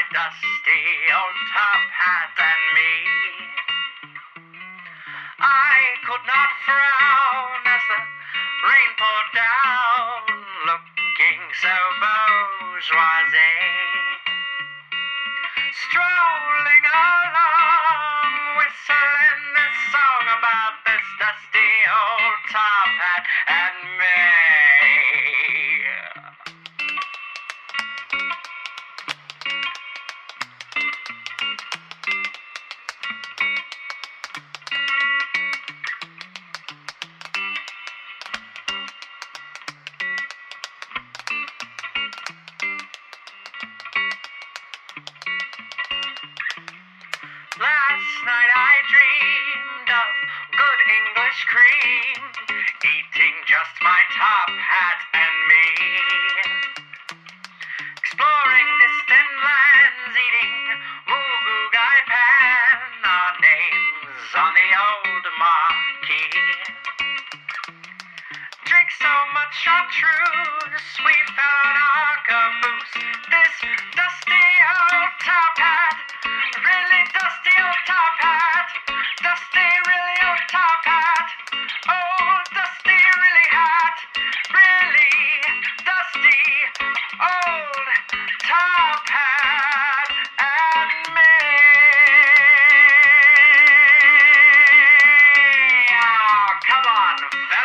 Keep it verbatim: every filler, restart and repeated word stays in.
dusty old top hat and me. I could not frown as the rain poured down, looking so bourgeoisie. Strolling along, whistling this song about this dusty old top hat and me. Last night I dreamed of good English cream, eating just my top hat and me. Exploring distant lands, eating mugu gai pan, our names on the old marquee. Drink so much chartreuse, we fell in our caboose. This dusty old top hat, really dusty old top hat, dusty really old top hat, old dusty really hat, really dusty old top hat and me. Oh, come on,